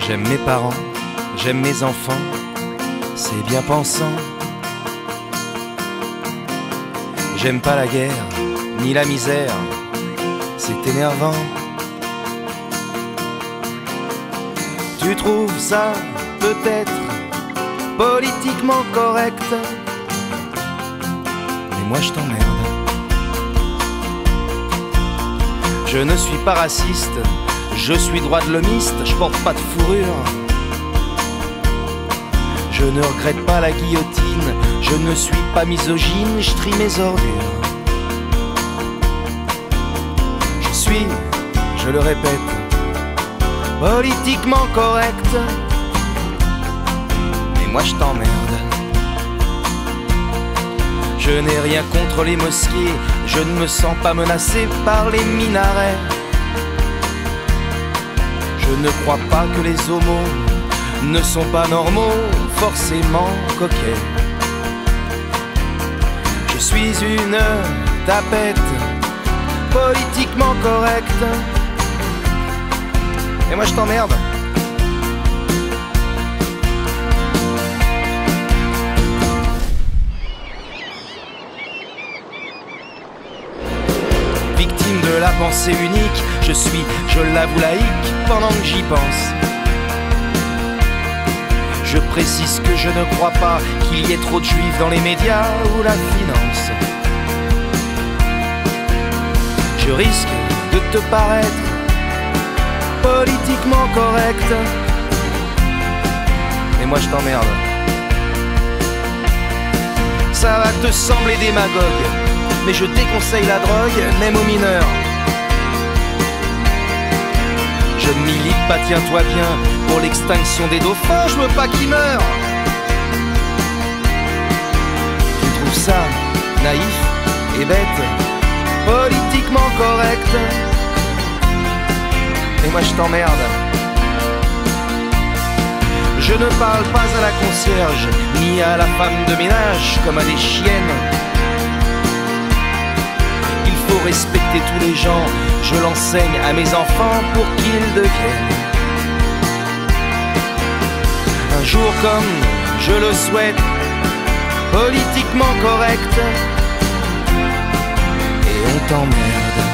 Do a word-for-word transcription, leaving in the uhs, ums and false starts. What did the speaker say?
J'aime mes parents, j'aime mes enfants, c'est bien pensant. J'aime pas la guerre, ni la misère, c'est énervant. Tu trouves ça peut-être politiquement correct, mais moi je t'emmerde. Je ne suis pas raciste, je suis droit de l'homiste, je porte pas de fourrure. Je ne regrette pas la guillotine, je ne suis pas misogyne, je trie mes ordures. Je suis, je le répète, politiquement correct, mais moi je t'emmerde. Je n'ai rien contre les mosquées, je ne me sens pas menacé par les minarets. Je ne crois pas que les homos ne sont pas normaux, forcément coquets. Je suis une tapette, politiquement correcte, et moi je t'emmerde. Victime de la pensée unique, je suis, je l'avoue, laïque pendant que j'y pense. Je précise que je ne crois pas qu'il y ait trop de juifs dans les médias ou la finance. Je risque de te paraître politiquement correct, et moi je t'emmerde. Ça va te sembler démagogue, mais je déconseille la drogue, même aux mineurs. Je ne milite pas, tiens-toi bien, pour l'extinction des dauphins, je veux pas qu'ils meurent. Tu trouves ça naïf et bête, politiquement correct, et moi je t'emmerde. Je ne parle pas à la concierge, ni à la femme de ménage comme à des chiennes. Il faut respecter tous les gens, je l'enseigne à mes enfants pour qu'ils deviennent un jour, comme je le souhaite, politiquement correct, et on t'emmerde.